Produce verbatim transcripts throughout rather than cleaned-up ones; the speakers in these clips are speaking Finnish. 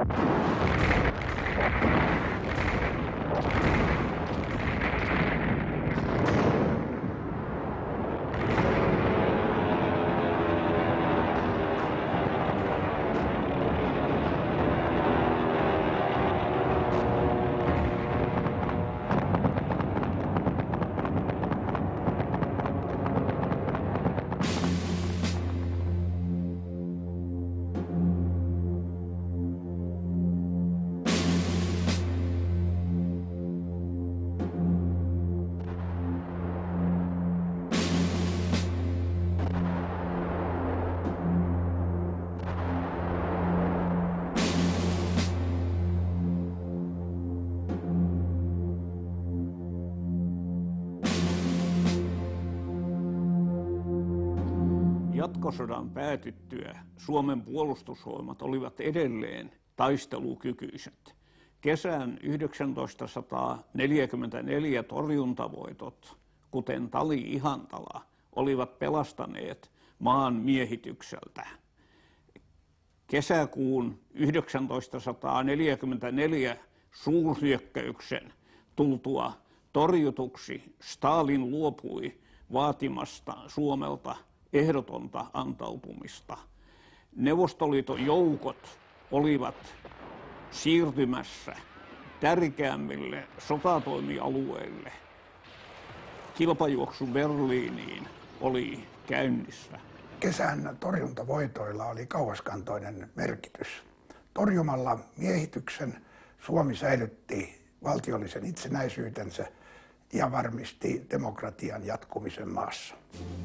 Jatkosodan päätyttyä Suomen puolustusvoimat olivat edelleen taistelukykyiset. Kesän tuhatyhdeksänsataaneljäkymmentäneljä torjuntavoitot, kuten Tali-Ihantala, olivat pelastaneet maan miehitykseltä. Kesäkuun tuhatyhdeksänsataaneljäkymmentäneljä suurhyökkäyksen tultua torjutuksi Stalin luopui vaatimasta Suomelta ehdotonta antautumista. Neuvostoliiton joukot olivat siirtymässä tärkeämmille sotatoimialueille. Kilpajuoksu Berliiniin oli käynnissä. Kesän torjuntavoitoilla oli kauaskantoinen merkitys. Torjumalla miehityksen Suomi säilytti valtiollisen itsenäisyytensä ja varmisti demokratian jatkumisen maassa.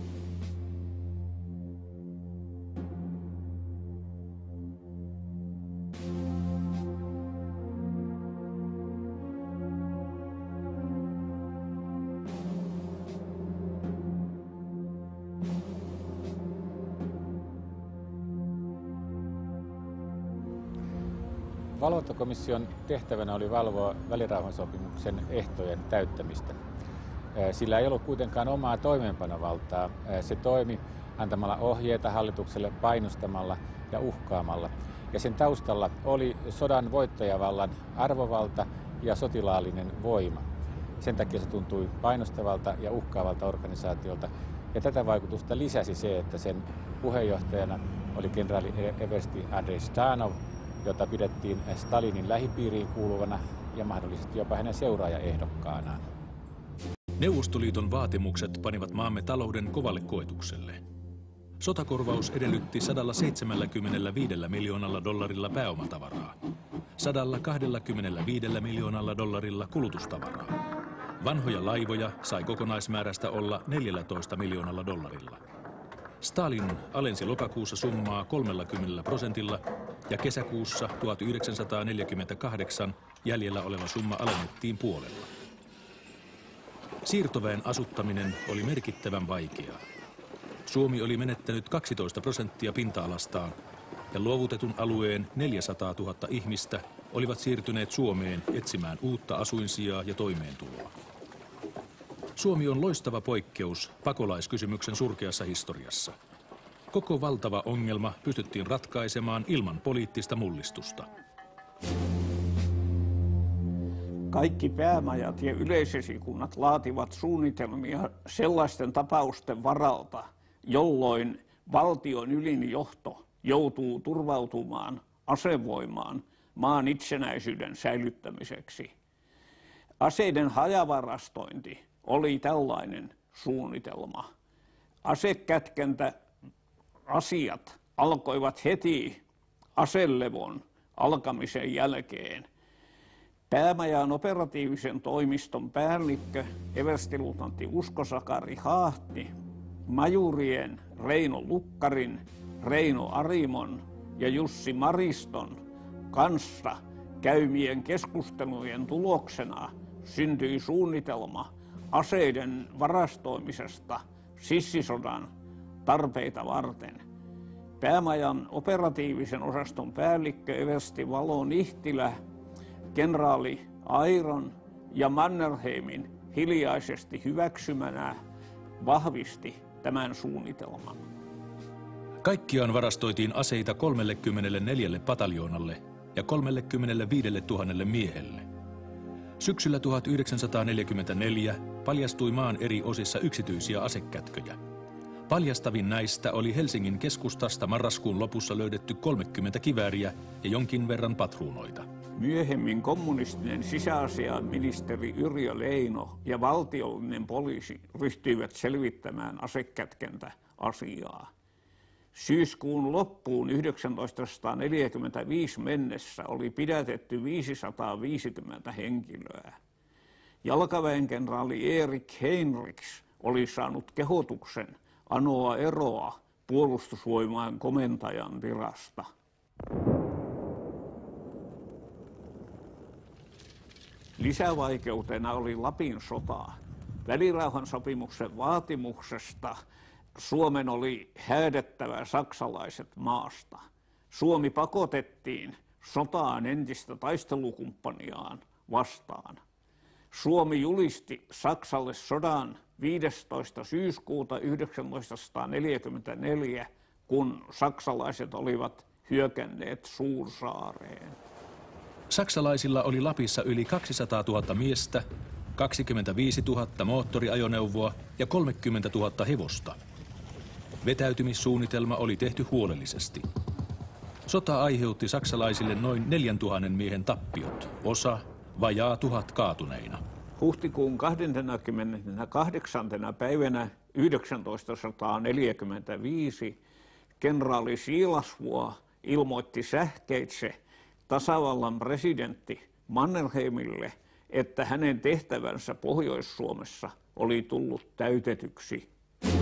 Valvontakomission tehtävänä oli valvoa välirauhansopimuksen ehtojen täyttämistä. Sillä ei ollut kuitenkaan omaa toimeenpanovaltaa. Se toimi antamalla ohjeita hallitukselle, painostamalla ja uhkaamalla. Ja sen taustalla oli sodan voittajavallan arvovalta ja sotilaallinen voima. Sen takia se tuntui painostavalta ja uhkaavalta organisaatiolta. Ja tätä vaikutusta lisäsi se, että sen puheenjohtajana oli kenraali eversti Andrei Stanov, jota pidettiin Stalinin lähipiiriin kuuluvana ja mahdollisesti jopa hänen seuraajaehdokkaanaan. Neuvostoliiton vaatimukset panivat maamme talouden kovalle koetukselle. Sotakorvaus edellytti sata seitsemänkymmentäviisi miljoonalla dollarilla pääomatavaraa, sata kaksikymmentäviisi miljoonalla dollarilla kulutustavaraa. Vanhoja laivoja sai kokonaismäärästä olla neljätoista miljoonalla dollarilla. Stalin alensi lokakuussa summaa kolmellakymmenellä prosentilla ja kesäkuussa tuhatyhdeksänsataaneljäkymmentäkahdeksan jäljellä oleva summa alennettiin puolella. Siirtoväen asuttaminen oli merkittävän vaikeaa. Suomi oli menettänyt kaksitoista prosenttia pinta-alastaan ja luovutetun alueen neljäsataatuhatta ihmistä olivat siirtyneet Suomeen etsimään uutta asuinsijaa ja toimeentuloa. Suomi on loistava poikkeus pakolaiskysymyksen surkeassa historiassa. Koko valtava ongelma pystyttiin ratkaisemaan ilman poliittista mullistusta. Kaikki päämajat ja yleisesikunnat laativat suunnitelmia sellaisten tapausten varalta, jolloin valtion ylin johto joutuu turvautumaan asevoimaan maan itsenäisyyden säilyttämiseksi. Aseiden hajavarastointi oli tällainen suunnitelma. Asekätkentä asiat alkoivat heti aselevon alkamisen jälkeen. Päämajan operatiivisen toimiston päällikkö everstiluutnantti Usko-Sakari Haahti, majurien Reino Lukkarin, Reino Arimon ja Jussi Mariston kanssa käymien keskustelujen tuloksena syntyi suunnitelma aseiden varastoimisesta sissisodan tarpeita varten. Päämajan operatiivisen osaston päällikkö eversti Valo Nihtilä, kenraali Airon ja Mannerheimin hiljaisesti hyväksymänä vahvisti tämän suunnitelman. Kaikkiaan varastoitiin aseita kolmellekymmenelleneljälle pataljoonalle ja kolmekymmentäviisi tuhatta miehelle. Syksyllä tuhatyhdeksänsataaneljäkymmentäneljä paljastui maan eri osissa yksityisiä asekätköjä. Paljastavin näistä oli Helsingin keskustasta marraskuun lopussa löydetty kolmekymmentä kivääriä ja jonkin verran patruunoita. Myöhemmin kommunistinen sisäasiainministeri Yrjö Leino ja valtiollinen poliisi ryhtyivät selvittämään asekätkentäasiaa. Syyskuun loppuun tuhatyhdeksänsataaneljäkymmentäviisi mennessä oli pidätetty viisisataaviisikymmentä henkilöä. Jalkaväenkenraali Erik Heinrichs oli saanut kehotuksen anoa eroa puolustusvoimain komentajan virasta. Lisävaikeutena oli Lapin sota. Välirauhansopimuksen vaatimuksesta Suomen oli häädettävä saksalaiset maasta. Suomi pakotettiin sotaan entistä taistelukumppaniaan vastaan. Suomi julisti Saksalle sodan viidestoista syyskuuta tuhatyhdeksänsataaneljäkymmentäneljä, kun saksalaiset olivat hyökänneet Suursaareen. Saksalaisilla oli Lapissa yli kaksisataatuhatta miestä, kaksikymmentäviisituhatta moottoriajoneuvoa ja kolmekymmentätuhatta hevosta. Vetäytymissuunnitelma oli tehty huolellisesti. Sota aiheutti saksalaisille noin neljäntuhannen miehen tappiot, osa vajaa tuhat kaatuneina. Huhtikuun kahdeskymmeneskahdeksas päivänä tuhatyhdeksänsataaneljäkymmentäviisi kenraali Siilasvuo ilmoitti sähkeitse tasavallan presidentti Mannerheimille, että hänen tehtävänsä Pohjois-Suomessa oli tullut täytetyksi.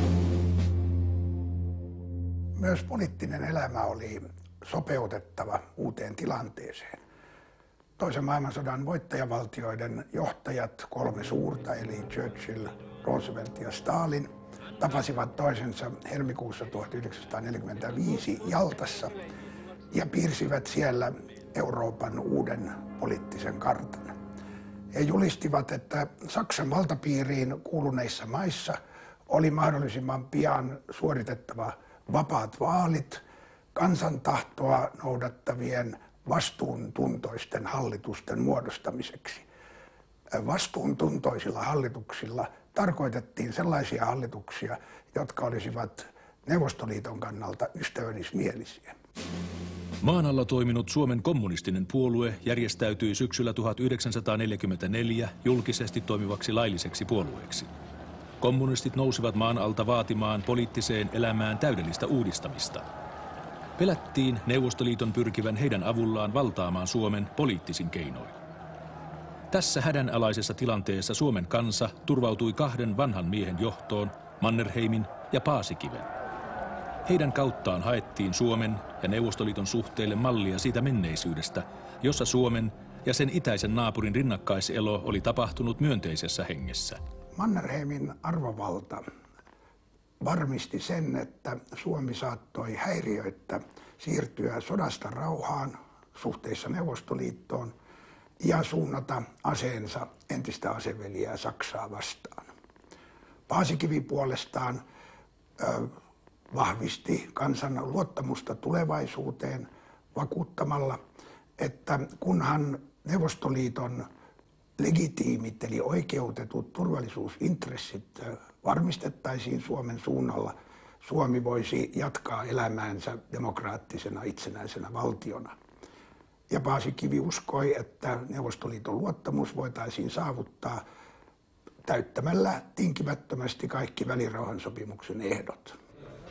Myös poliittinen elämä oli sopeutettava uuteen tilanteeseen. Toisen maailmansodan voittajavaltioiden johtajat, kolme suurta, eli Churchill, Roosevelt ja Stalin, tapasivat toisensa helmikuussa tuhatyhdeksänsataaneljäkymmentäviisi Jaltassa ja piirsivät siellä Euroopan uuden poliittisen kartan. He julistivat, että Saksan valtapiiriin kuuluneissa maissa oli mahdollisimman pian suoritettava vapaat vaalit kansan tahtoa noudattavien vastuuntuntoisten hallitusten muodostamiseksi. Vastuuntuntoisilla hallituksilla tarkoitettiin sellaisia hallituksia, jotka olisivat Neuvostoliiton kannalta ystävällismielisiä. Maan alla toiminut Suomen kommunistinen puolue järjestäytyi syksyllä tuhatyhdeksänsataaneljäkymmentäneljä julkisesti toimivaksi lailliseksi puolueeksi. Kommunistit nousivat maan alta vaatimaan poliittiseen elämään täydellistä uudistamista. Pelättiin Neuvostoliiton pyrkivän heidän avullaan valtaamaan Suomen poliittisin keinoin. Tässä hädänalaisessa tilanteessa Suomen kansa turvautui kahden vanhan miehen johtoon, Mannerheimin ja Paasikiven. Heidän kauttaan haettiin Suomen ja Neuvostoliiton suhteille mallia siitä menneisyydestä, jossa Suomen ja sen itäisen naapurin rinnakkaiselo oli tapahtunut myönteisessä hengessä. Mannerheimin arvovalta varmisti sen, että Suomi saattoi häiriöittä siirtyä sodasta rauhaan suhteissa Neuvostoliittoon ja suunnata aseensa entistä aseveliä Saksaa vastaan. Paasikivi puolestaan ö, vahvisti kansan luottamusta tulevaisuuteen vakuuttamalla, että kunhan Neuvostoliiton legitiimit eli oikeutetut turvallisuusintressit varmistettaisiin Suomen suunnalla, Suomi voisi jatkaa elämäänsä demokraattisena itsenäisenä valtiona. Ja Paasikivi uskoi, että Neuvostoliiton luottamus voitaisiin saavuttaa täyttämällä tinkimättömästi kaikki välirauhansopimuksen ehdot.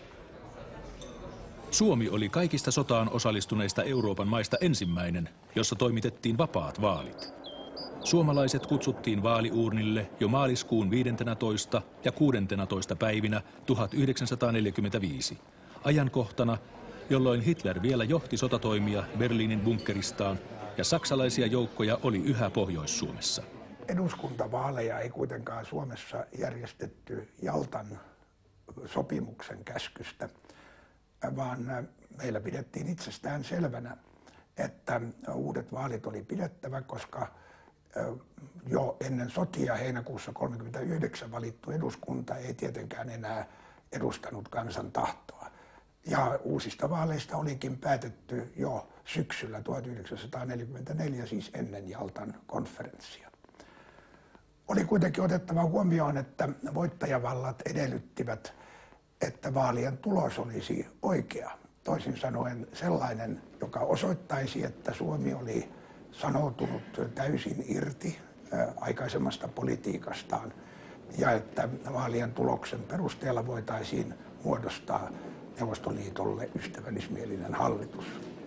Suomi oli kaikista sotaan osallistuneista Euroopan maista ensimmäinen, jossa toimitettiin vapaat vaalit. Suomalaiset kutsuttiin vaaliuurnille jo maaliskuun viidentenätoista ja kuudentenatoista päivinä tuhatyhdeksänsataaneljäkymmentäviisi, ajankohtana, jolloin Hitler vielä johti sotatoimia Berliinin bunkkeristaan ja saksalaisia joukkoja oli yhä Pohjois-Suomessa. Eduskuntavaaleja ei kuitenkaan Suomessa järjestetty Jaltan sopimuksen käskystä, vaan meillä pidettiin itsestään selvänä, että uudet vaalit oli pidettävä, koska jo ennen sotia heinäkuussa tuhatyhdeksänsataakolmekymmentäyhdeksän valittu eduskunta ei tietenkään enää edustanut kansan tahtoa. Ja uusista vaaleista olikin päätetty jo syksyllä tuhatyhdeksänsataaneljäkymmentäneljä, siis ennen Jaltan konferenssia. Oli kuitenkin otettava huomioon, että voittajavallat edellyttivät, että vaalien tulos olisi oikea. Toisin sanoen sellainen, joka osoittaisi, että Suomi oli sanoutunut täysin irti aikaisemmasta politiikastaan ja että vaalien tuloksen perusteella voitaisiin muodostaa Neuvostoliitolle ystävällismielinen hallitus.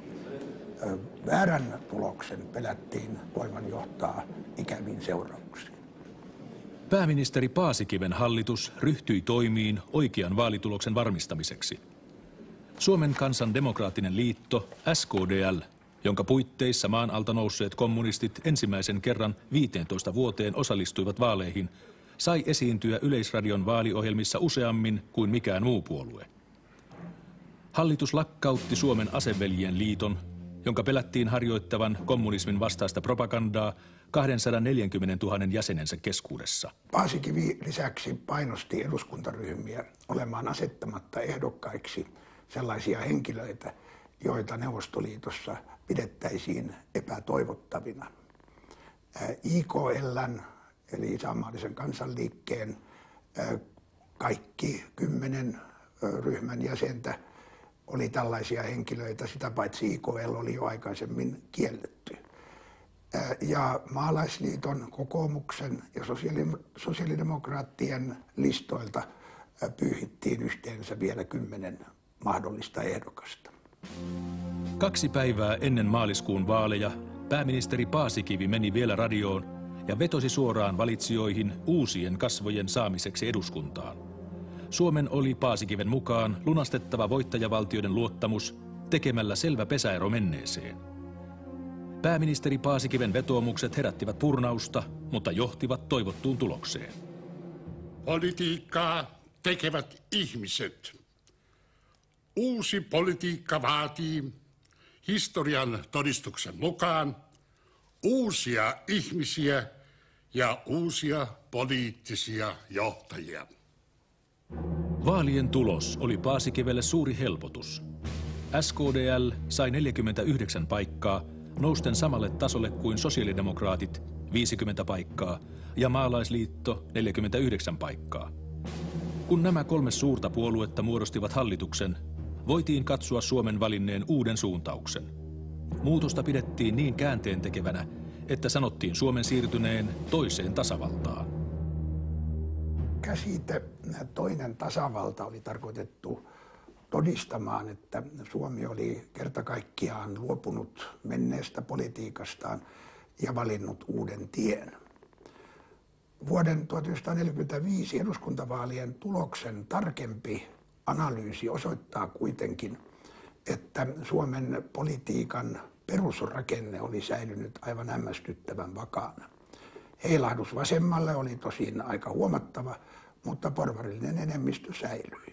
Väärän tuloksen pelättiin voivan johtaa ikäviin seurauksiin. Pääministeri Paasikiven hallitus ryhtyi toimiin oikean vaalituloksen varmistamiseksi. Suomen kansan demokraattinen liitto, S K D L, jonka puitteissa maan alta nousseet kommunistit ensimmäisen kerran viiteentoista vuoteen osallistuivat vaaleihin, sai esiintyä Yleisradion vaaliohjelmissa useammin kuin mikään muu puolue. Hallitus lakkautti Suomen aseveljien liiton, jonka pelättiin harjoittavan kommunismin vastaista propagandaa kaksisataaneljäkymmentätuhatta jäsenensä keskuudessa. Paasikivi lisäksi painosti eduskuntaryhmiä olemaan asettamatta ehdokkaiksi sellaisia henkilöitä, joita Neuvostoliitossa pidettäisiin epätoivottavina. I K L:n eli Isänmaallisen kansanliikkeen kaikki kymmenen ryhmän jäsentä oli tällaisia henkilöitä, sitä paitsi I K L oli jo aikaisemmin kielletty. Ja Maalaisliiton, kokoomuksen ja sosiaalidemokraattien listoilta pyyhittiin yhteensä vielä kymmenen mahdollista ehdokasta. Kaksi päivää ennen maaliskuun vaaleja pääministeri Paasikivi meni vielä radioon ja vetosi suoraan valitsijoihin uusien kasvojen saamiseksi eduskuntaan. Suomen oli Paasikiven mukaan lunastettava voittajavaltioiden luottamus tekemällä selvä pesäero menneeseen. Pääministeri Paasikiven vetoomukset herättivät purnausta, mutta johtivat toivottuun tulokseen. Politiikkaa tekevät ihmiset. Uusi politiikka vaatii historian todistuksen mukaan uusia ihmisiä ja uusia poliittisia johtajia. Vaalien tulos oli Paasikivelle suuri helpotus. S K D L sai neljäkymmentäyhdeksän paikkaa, nousten samalle tasolle kuin sosiaalidemokraatit, viisikymmentä paikkaa, ja Maalaisliitto neljäkymmentäyhdeksän paikkaa. Kun nämä kolme suurta puoluetta muodostivat hallituksen, voitiin katsoa Suomen valinneen uuden suuntauksen. Muutosta pidettiin niin käänteentekevänä, että sanottiin Suomen siirtyneen toiseen tasavaltaan. Käsite toinen tasavalta oli tarkoitettu todistamaan, että Suomi oli kerta kaikkiaan luopunut menneestä politiikastaan ja valinnut uuden tien. Vuoden tuhatyhdeksänsataaneljäkymmentäviisi eduskuntavaalien tuloksen tarkempi analyysi osoittaa kuitenkin, että Suomen politiikan perusrakenne oli säilynyt aivan hämmästyttävän vakaana. Heilahdus vasemmalle oli tosin aika huomattava, mutta porvarillinen enemmistö säilyi.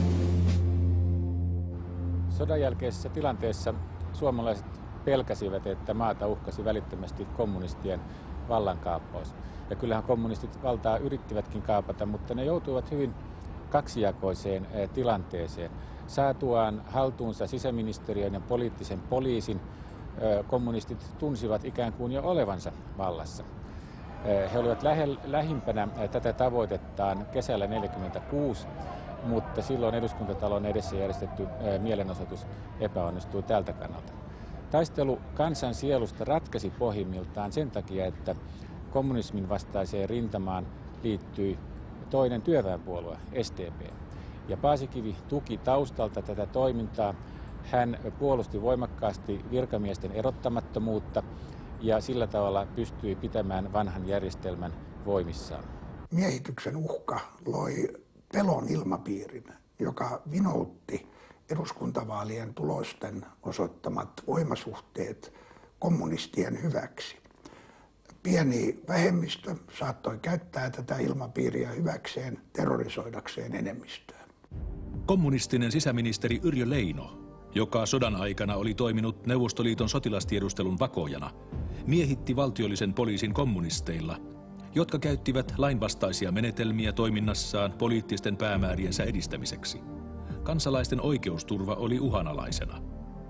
Sodan jälkeisessä tilanteessa suomalaiset pelkäsivät, että maata uhkasi välittömästi kommunistien vallankaappaus. Ja kyllähän kommunistit valtaa yrittivätkin kaapata, mutta ne joutuivat hyvin kaksijakoiseen tilanteeseen. Saatuaan haltuunsa sisäministeriön ja poliittisen poliisin, kommunistit tunsivat ikään kuin jo olevansa vallassa. He olivat lähimpänä tätä tavoitettaan kesällä tuhatyhdeksänsataaneljäkymmentäkuusi, mutta silloin eduskuntatalon edessä järjestetty mielenosoitus epäonnistui tältä kannalta. Taistelu kansan sielusta ratkaisi pohjimmiltaan sen takia, että kommunismin vastaiseen rintamaan liittyi toinen työväenpuolue, S D P. Ja Paasikivi tuki taustalta tätä toimintaa. Hän puolusti voimakkaasti virkamiesten erottamattomuutta ja sillä tavalla pystyi pitämään vanhan järjestelmän voimissaan. Miehityksen uhka loi pelon ilmapiirin, joka vinoutti eduskuntavaalien tulosten osoittamat voimasuhteet kommunistien hyväksi. Pieni vähemmistö saattoi käyttää tätä ilmapiiriä hyväkseen terrorisoidakseen enemmistöä. Kommunistinen sisäministeri Yrjö Leino, joka sodan aikana oli toiminut Neuvostoliiton sotilastiedustelun vakoojana, miehitti valtiollisen poliisin kommunisteilla, jotka käyttivät lainvastaisia menetelmiä toiminnassaan poliittisten päämääriensä edistämiseksi. kansalaisten oikeusturva oli uhanalaisena.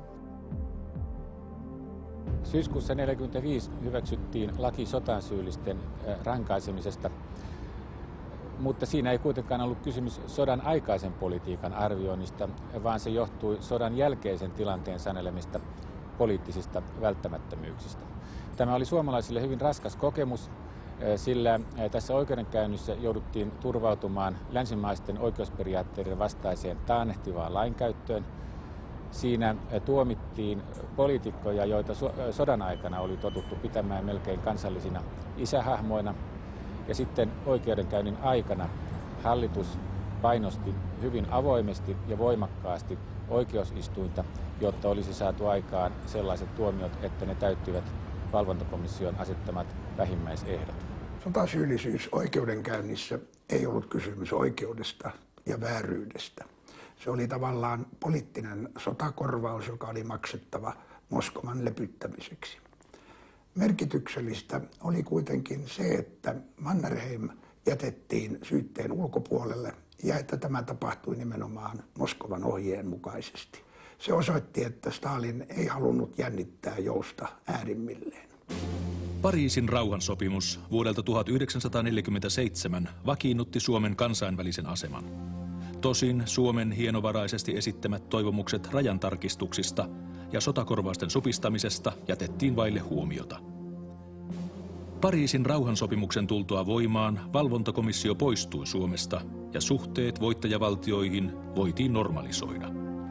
Syyskuussa tuhatyhdeksänsataaneljäkymmentäviisi hyväksyttiin laki sotaan syyllisten rankaisemisesta, mutta siinä ei kuitenkaan ollut kysymys sodan aikaisen politiikan arvioinnista, vaan se johtui sodan jälkeisen tilanteen sanelemista poliittisista välttämättömyyksistä. Tämä oli suomalaisille hyvin raskas kokemus, sillä tässä oikeudenkäynnissä jouduttiin turvautumaan länsimaisten oikeusperiaatteiden vastaiseen taannehtivaan lainkäyttöön. Siinä tuomittiin poliitikkoja, joita sodan aikana oli totuttu pitämään melkein kansallisina isähahmoina. Ja sitten oikeudenkäynnin aikana hallitus painosti hyvin avoimesti ja voimakkaasti oikeusistuinta, jotta olisi saatu aikaan sellaiset tuomiot, että ne täyttyivät valvontakomission asettamat vähimmäisehdot. Sotasyyllisyys oikeudenkäynnissä ei ollut kysymys oikeudesta ja vääryydestä. Se oli tavallaan poliittinen sotakorvaus, joka oli maksettava Moskovan lepyttämiseksi. Merkityksellistä oli kuitenkin se, että Mannerheim jätettiin syytteen ulkopuolelle ja että tämä tapahtui nimenomaan Moskovan ohjeen mukaisesti. Se osoitti, että Stalin ei halunnut jännittää jousta äärimmilleen. Pariisin rauhansopimus vuodelta tuhatyhdeksänsataaneljäkymmentäseitsemän vakiinnutti Suomen kansainvälisen aseman. Tosin Suomen hienovaraisesti esittämät toivomukset rajantarkistuksista ja sotakorvausten supistamisesta jätettiin vaille huomiota. Pariisin rauhansopimuksen tultua voimaan valvontakomissio poistui Suomesta ja suhteet voittajavaltioihin voitiin normalisoida.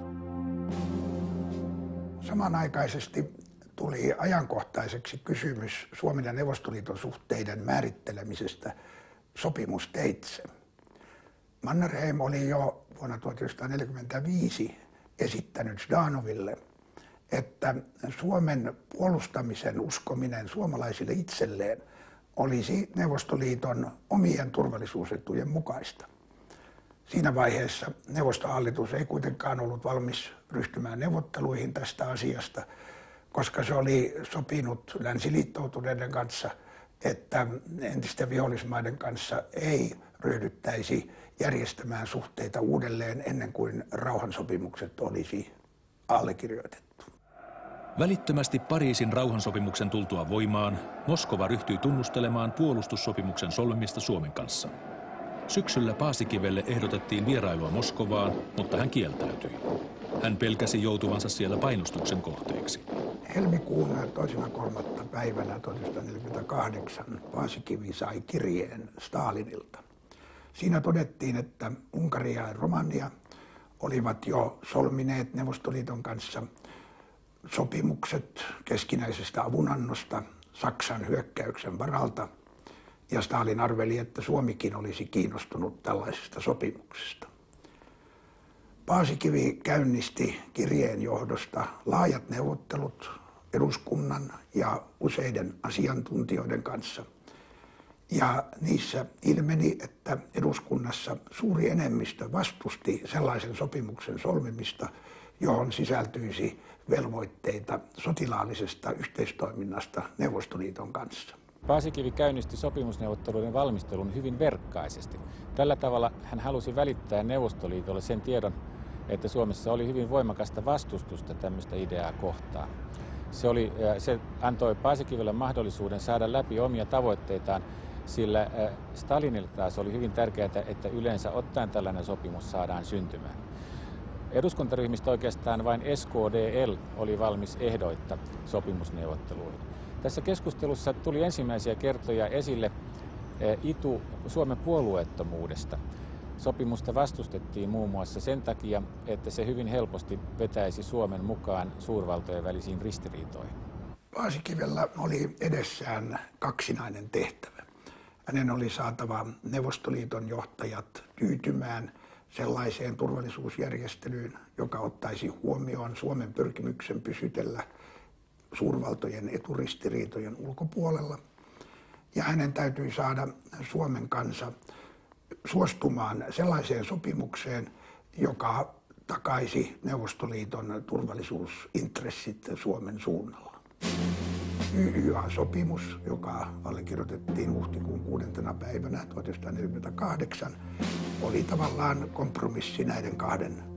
Samanaikaisesti tuli ajankohtaiseksi kysymys Suomen ja Neuvostoliiton suhteiden määrittelemisestä sopimusteitse. Mannerheim oli jo vuonna tuhatyhdeksänsataaneljäkymmentäviisi esittänyt Ždanoville, että Suomen puolustamisen uskominen suomalaisille itselleen olisi Neuvostoliiton omien turvallisuusetujen mukaista. Siinä vaiheessa neuvostohallitus ei kuitenkaan ollut valmis ryhtymään neuvotteluihin tästä asiasta, koska se oli sopinut länsiliittoutuneiden kanssa, että entisten vihollismaiden kanssa ei ryhdyttäisi järjestämään suhteita uudelleen ennen kuin rauhansopimukset olisi allekirjoitettu. Välittömästi Pariisin rauhansopimuksen tultua voimaan Moskova ryhtyi tunnustelemaan puolustussopimuksen solmimista Suomen kanssa. Syksyllä Paasikivelle ehdotettiin vierailua Moskovaan, mutta hän kieltäytyi. Hän pelkäsi joutuvansa siellä painostuksen kohteeksi. Helmikuun toisena kolmatta päivänä tuhatyhdeksänsataaneljäkymmentäkahdeksan Paasikivi sai kirjeen Stalinilta. Siinä todettiin, että Unkari ja Romania olivat jo solmineet Neuvostoliiton kanssa sopimukset keskinäisestä avunannosta Saksan hyökkäyksen varalta, ja Stalin arveli, että Suomikin olisi kiinnostunut tällaisesta sopimuksesta. Paasikivi käynnisti kirjeen johdosta laajat neuvottelut eduskunnan ja useiden asiantuntijoiden kanssa. Ja niissä ilmeni, että eduskunnassa suuri enemmistö vastusti sellaisen sopimuksen solmimista, johon sisältyisi velvoitteita sotilaallisesta yhteistoiminnasta Neuvostoliiton kanssa. Paasikivi käynnisti sopimusneuvotteluiden valmistelun hyvin verkkaisesti. Tällä tavalla hän halusi välittää Neuvostoliitolle sen tiedon, että Suomessa oli hyvin voimakasta vastustusta tämmöistä ideaa kohtaan. Se, oli, se antoi Paasikivelle mahdollisuuden saada läpi omia tavoitteitaan, sillä Stalinille taas oli hyvin tärkeää, että yleensä ottaen tällainen sopimus saadaan syntymään. Eduskuntaryhmistä oikeastaan vain S K D L oli valmis ehdoitta sopimusneuvotteluihin. Tässä keskustelussa tuli ensimmäisiä kertoja esille itu Suomen puolueettomuudesta. Sopimusta vastustettiin muun muassa sen takia, että se hyvin helposti vetäisi Suomen mukaan suurvaltojen välisiin ristiriitoihin. Paasikivellä oli edessään kaksinainen tehtävä. Hänen oli saatava Neuvostoliiton johtajat tyytymään sellaiseen turvallisuusjärjestelyyn, joka ottaisi huomioon Suomen pyrkimyksen pysytellä suurvaltojen eturistiriitojen ulkopuolella. Ja hänen täytyi saada Suomen kansa suostumaan sellaiseen sopimukseen, joka takaisi Neuvostoliiton turvallisuusintressit Suomen suunnalla. Y Y A-sopimus, joka allekirjoitettiin huhtikuun kuudentena päivänä tuhatyhdeksänsataaneljäkymmentäkahdeksan, oli tavallaan kompromissi näiden kahden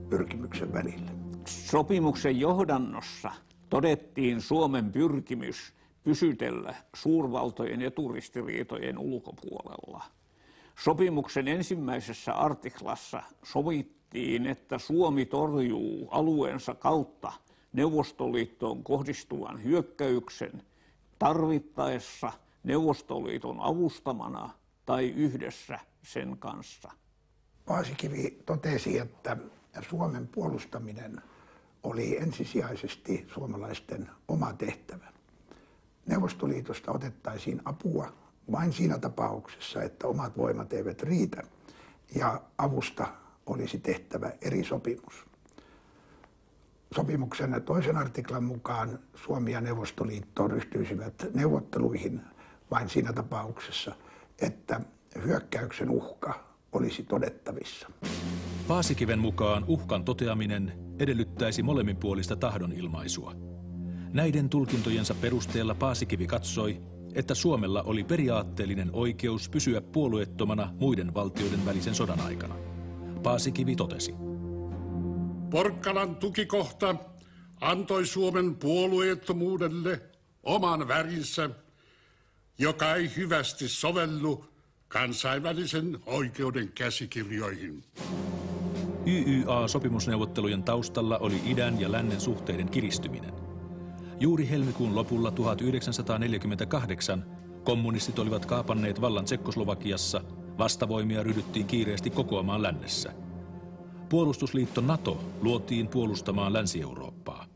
pyrkimyksen välillä. Sopimuksen johdannossa todettiin Suomen pyrkimys pysytellä suurvaltojen eturistiriitojen ulkopuolella. Sopimuksen ensimmäisessä artiklassa sovittiin, että Suomi torjuu alueensa kautta Neuvostoliittoon kohdistuvan hyökkäyksen tarvittaessa Neuvostoliiton avustamana tai yhdessä sen kanssa. Paasikivi totesi, että Suomen puolustaminen oli ensisijaisesti suomalaisten oma tehtävä. Neuvostoliitosta otettaisiin apua vain siinä tapauksessa, että omat voimat eivät riitä ja avusta olisi tehtävä eri sopimus. Sopimuksen toisen artiklan mukaan Suomi ja Neuvostoliitto ryhtyisivät neuvotteluihin vain siinä tapauksessa, että hyökkäyksen uhka olisi todettavissa. Paasikiven mukaan uhkan toteaminen edellyttäisi molemminpuolista tahdonilmaisua. Näiden tulkintojensa perusteella Paasikivi katsoi, että Suomella oli periaatteellinen oikeus pysyä puolueettomana muiden valtioiden välisen sodan aikana. Paasikivi totesi: Porkkalan tukikohta antoi Suomen puolueettomuudelle oman värinsä, joka ei hyvästi sovellu kansainvälisen oikeuden käsikirjoihin. Y Y A-sopimusneuvottelujen taustalla oli idän ja lännen suhteiden kiristyminen. Juuri helmikuun lopulla tuhatyhdeksänsataaneljäkymmentäkahdeksan kommunistit olivat kaapanneet vallan Tsekkoslovakiassa, vastavoimia ryhdyttiin kiireesti kokoamaan lännessä. Puolustusliitto NATO luotiin puolustamaan Länsi-Eurooppaa.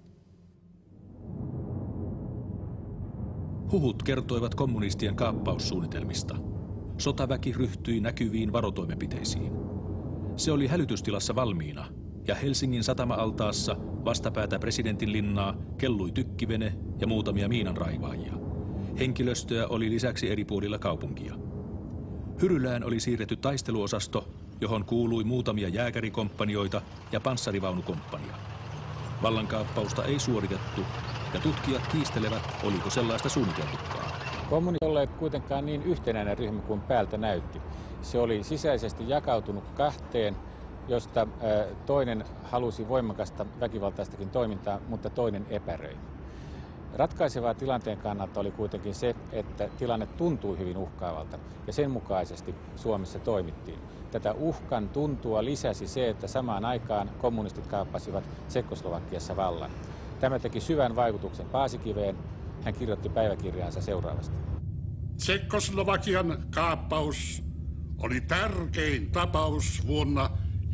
Huhut kertoivat kommunistien kaappaussuunnitelmista. Sotaväki ryhtyi näkyviin varotoimenpiteisiin. Se oli hälytystilassa valmiina, ja Helsingin satama-altaassa vastapäätä presidentin linnaa kellui tykkivene ja muutamia miinanraivaajia. Henkilöstöä oli lisäksi eri puolilla kaupunkia. Hyrylään oli siirretty taisteluosasto, johon kuului muutamia jääkärikompanioita ja panssarivaunukomppania. Vallankaappausta ei suoritettu, ja tutkijat kiistelevät, oliko sellaista suunniteltukaan. Kommunistit ei olleet kuitenkaan niin yhtenäinen ryhmä kuin päältä näytti. Se oli sisäisesti jakautunut kahteen, josta toinen halusi voimakasta väkivaltaistakin toimintaa, mutta toinen epäröi. Ratkaisevaa tilanteen kannalta oli kuitenkin se, että tilanne tuntui hyvin uhkaavalta, ja sen mukaisesti Suomessa toimittiin. Tätä uhkan tuntua lisäsi se, että samaan aikaan kommunistit kaappasivat Tsekkoslovakiassa vallan. Tämä teki syvän vaikutuksen Paasikiveen. Hän kirjoitti päiväkirjaansa seuraavasti. Tsekkoslovakian kaappaus oli tärkein tapaus vuonna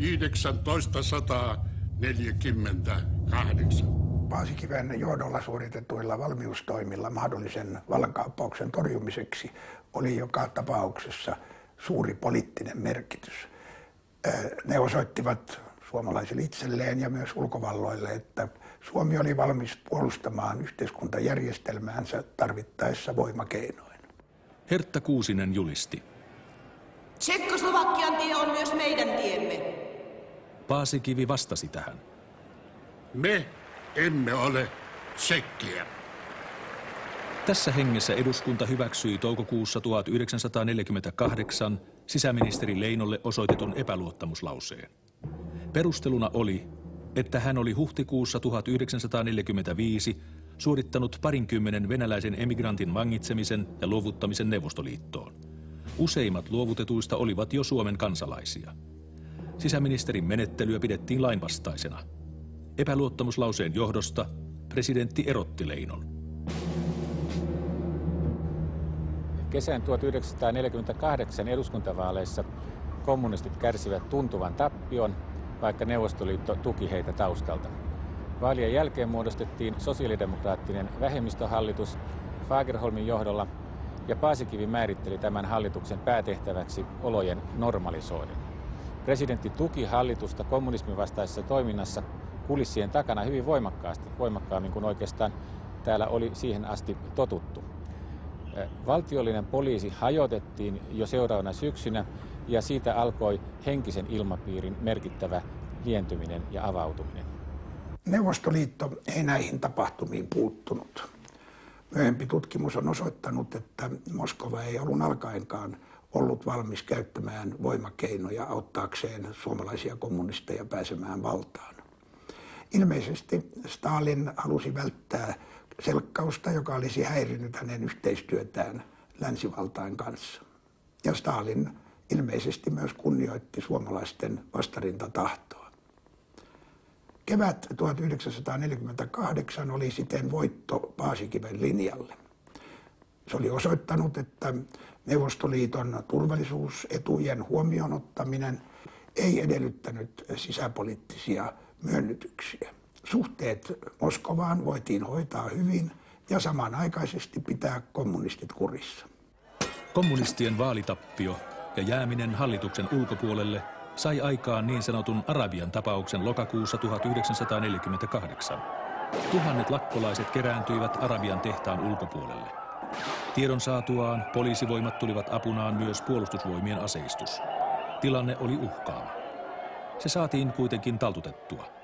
tuhatyhdeksänsataaneljäkymmentäkahdeksan. Paasikiven johdolla suoritetuilla valmiustoimilla mahdollisen vallankaappauksen torjumiseksi oli joka tapauksessa suuri poliittinen merkitys. Ne osoittivat suomalaisille itselleen ja myös ulkovalloille, että Suomi oli valmis puolustamaan yhteiskuntajärjestelmäänsä tarvittaessa voimakeinoin. Hertta Kuusinen julisti: Tsekkoslovakian tie on myös meidän tiemme. Paasikivi vastasi tähän: Me emme ole tsekkiä. Tässä hengessä eduskunta hyväksyi toukokuussa tuhatyhdeksänsataaneljäkymmentäkahdeksan sisäministeri Leinolle osoitetun epäluottamuslauseen. Perusteluna oli, että hän oli huhtikuussa tuhatyhdeksänsataaneljäkymmentäviisi suorittanut parinkymmenen venäläisen emigrantin vangitsemisen ja luovuttamisen Neuvostoliittoon. Useimmat luovutetuista olivat jo Suomen kansalaisia. Sisäministerin menettelyä pidettiin lainvastaisena. Epäluottamuslauseen johdosta presidentti erotti Leinon. Kesän tuhatyhdeksänsataaneljäkymmentäkahdeksan eduskuntavaaleissa kommunistit kärsivät tuntuvan tappion, vaikka Neuvostoliitto tuki heitä taustalta. Vaalien jälkeen muodostettiin sosiaalidemokraattinen vähemmistöhallitus Fagerholmin johdolla, ja Paasikivi määritteli tämän hallituksen päätehtäväksi olojen normalisoinnin. Presidentti tuki hallitusta kommunismin vastaisessa toiminnassa kulissien takana hyvin voimakkaasti, voimakkaammin kuin oikeastaan täällä oli siihen asti totuttu. Valtiollinen poliisi hajotettiin jo seuraavana syksynä, ja siitä alkoi henkisen ilmapiirin merkittävä lientyminen ja avautuminen. Neuvostoliitto ei näihin tapahtumiin puuttunut. Myöhempi tutkimus on osoittanut, että Moskova ei alun alkaenkaan ollut valmis käyttämään voimakeinoja auttaakseen suomalaisia kommunisteja pääsemään valtaan. Ilmeisesti Stalin halusi välttää selkkausta, joka olisi häirinyt hänen yhteistyötään länsivaltain kanssa. Ja Stalin ilmeisesti myös kunnioitti suomalaisten vastarintatahtoa. Kevät tuhatyhdeksänsataaneljäkymmentäkahdeksan oli siten voitto Paasikiven linjalle. Se oli osoittanut, että Neuvostoliiton turvallisuusetujen huomioon ottaminen ei edellyttänyt sisäpoliittisia myönnytyksiä. Suhteet Moskovaan voitiin hoitaa hyvin ja samanaikaisesti pitää kommunistit kurissa. Kommunistien vaalitappio ja jääminen hallituksen ulkopuolelle sai aikaan niin sanotun Arabian tapauksen lokakuussa tuhatyhdeksänsataaneljäkymmentäkahdeksan. Tuhannet lakkolaiset kerääntyivät Arabian tehtaan ulkopuolelle. Tiedon saatuaan poliisivoimat tulivat apunaan myös puolustusvoimien aseistus. Tilanne oli uhkaava. Se saatiin kuitenkin taltutettua.